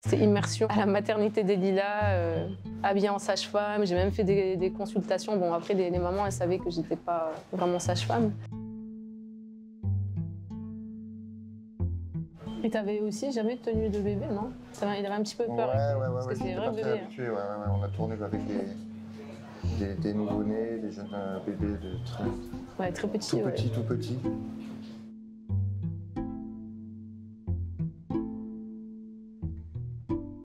C'était immersion à la maternité des Lilas, habillée en sage-femme. J'ai même fait des consultations. Bon, après, les mamans, elles savaient que j'étais pas vraiment sage-femme. Et t'avais aussi jamais de tenue de bébé, non? Il avait un petit peu peur. Ouais, c'est j'étais pas très habitué. On a tourné avec des nouveau-nés, des jeunes bébés de très petits. Tout petits.